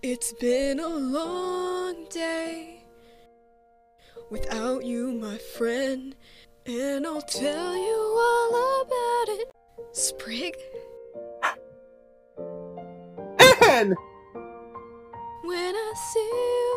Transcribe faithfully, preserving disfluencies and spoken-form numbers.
It's been a long day without you, my friend, and I'll tell you all about it. Sprig? Anne! When I see you